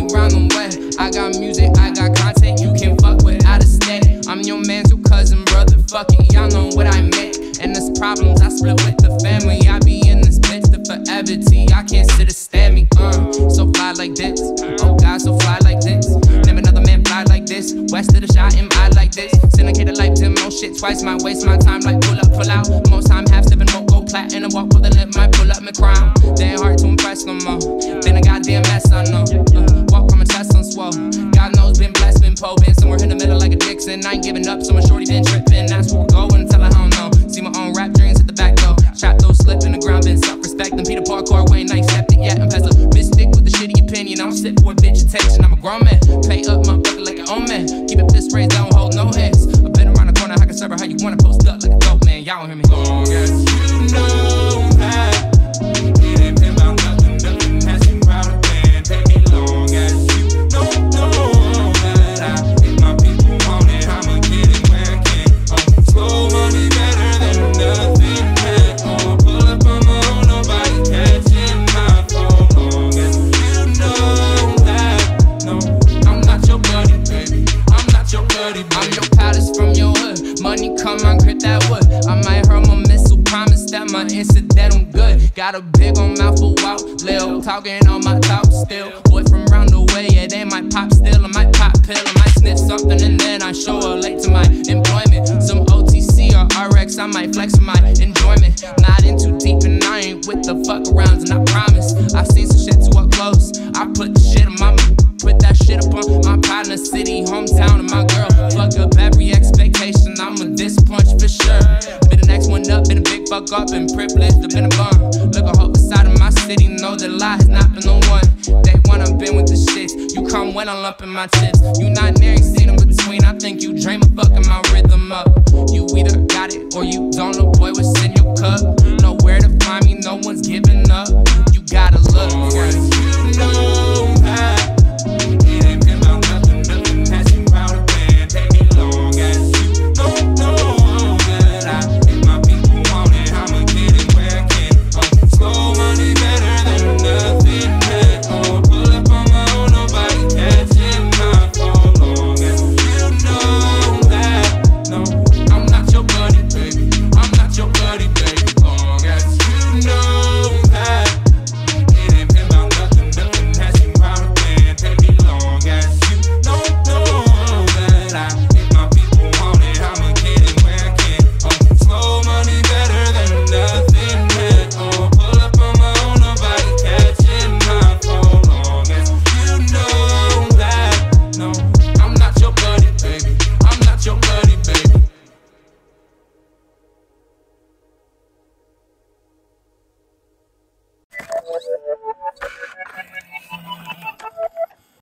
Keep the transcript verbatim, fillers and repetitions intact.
me round the way. I got music, I got content, you can fuck without a steady. I'm your man's your cousin, brother, fuck it, y'all know what I meant. And there's problems, I split with the family. I be in this bitch to forever T. I can't sit or stand me, uh so fly like this, oh God, so fly like this. Never another man fly like this. West of the shot, am I like this? Syndicated like demo shit twice, my waste my time like pull up, pull out. Most time half stepping, won't go plat. And I walk with a lip, might pull up my crown. They ain't hard to impress no more. Been a goddamn mess, I know. uh, Walk on my chest on swole. God knows, been blessed, been po, been somewhere in the middle like a Dixon. I ain't giving up, so my shorty been tripping. That's where we're going until I don't know. See my own rap dreams at the back door. Shot those slip in the ground, been self-respect. And Peter Parkour, we ain't not accepted yet. I'm past a mystic with a shitty opinion. I'm sick for vegetation, I'm a grown man. Pay up, motherfucker, like an old man. Keep it this raised, don't hold no hands. I've been around the corner, I can serve her how you wanna. Post up like a dope man, y'all don't hear me. Long as you know that it ain't been about nothing, nothing has you out of band. Baby, long as you know, know that I, if my people want it, I'ma get it where I can. Oh, slow money better than nothing, man. Oh, pull up on my own, nobody catching my phone. Long as you know that, no, I'm not your buddy, baby. I'm not your buddy, baby. I'm your palace from your hood. Money come, I grip that wood. I might hurt my missile, promise that my incidental good. Got a big old mouth for wow, lil. Talking on my talk still. Boy from round the way, yeah, they might pop still. I might pop pill, I might sniff something and then I show her late to my employment. Some O T C or R X, I might flex for my enjoyment. Not in too deep and I ain't with the fuck arounds, and I promise I've seen some shit too up close. I put the shit on my, put that shit up on my partner, city, hometown, and my girl. Fuck up every expectation, I'm a disappointment for sure. Been the next one up, been a big fuck up, been privileged, I've been a bum. Look a hope inside of my city, know that lie has not been the one. Day one, I've been with the shits. You come when I'm up in my chips. You not near, you seen in between. I think you dream of fucking my rhythm up. You either got it or you don't know, boy, what's in your cup. Nowhere to find me, no one's giving up. You gotta look. Long as you know